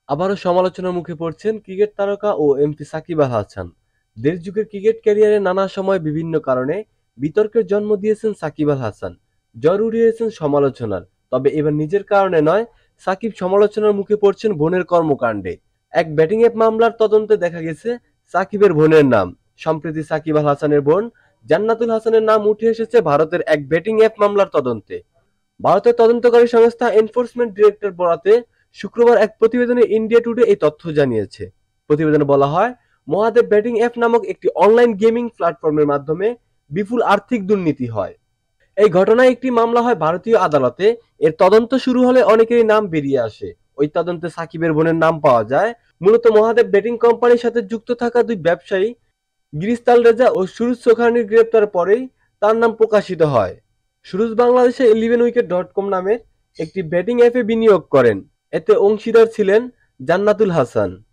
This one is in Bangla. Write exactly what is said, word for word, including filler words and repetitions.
আবারও সমালোচনার মুখে পড়ছেন ক্রিকেট তারকা ও এমপি সাকিব আল হাসান। দেড় যুগের ক্রিকেট ক্যারিয়ারে নানা সময় বিভিন্ন কারণে বিতর্কের জন্ম দিয়েছেন সাকিব আল হাসান। জ্বর উড়িয়েছেন সমালোচনার। তবে এবার নিজের কারণে নয়, সাকিব সমালোচনার মুখে পড়ছেন বোনের কর্মকাণ্ডে। এক ব্যাটিং অ্যাপ মামলার তদন্তে দেখা গেছে সাকিবের বোনের নাম। সম্প্রতি সাকিব আল হাসানের বোন জান্নাতুল হাসানের নাম উঠে এসেছে ভারতের এক ব্যাটিং অ্যাপ মামলার তদন্তে। ভারতের তদন্তকারী সংস্থা এনফোর্সমেন্ট ডিরেক্টরেট বরাতে শুক্রবার এক প্রতিবেদনে ইন্ডিয়া টুডে এই তথ্য জানিয়েছে। প্রতিবেদনে বলা হয়, মহাদেব ব্যাটিং অ্যাপ নামক একটি অনলাইন গেমিং প্ল্যাটফর্মের মাধ্যমে বিপুল আর্থিক দুর্নীতি হয়। এই ঘটনায় একটি মামলা হয় ভারতীয় আদালতে। এর তদন্ত শুরু হলে অনেকেরই নাম বেরিয়ে আসে। ওই তদন্তে সাকিবের বোনের নাম পাওয়া যায়। মূলত মহাদেব ব্যাটিং কোম্পানির সাথে যুক্ত থাকা দুই ব্যবসায়ী গিরিস্তাল রেজা ও সুরুজ সোখানির গ্রেপ্তারের পরেই তার নাম প্রকাশিত হয়। সুরুজ বাংলাদেশে ইলেভেন উইকেট ডট কম নামের একটি ব্যাটিং অ্যাপে বিনিয়োগ করেন। এতে অংশীদার ছিলেন জান্নাতুল হাসান।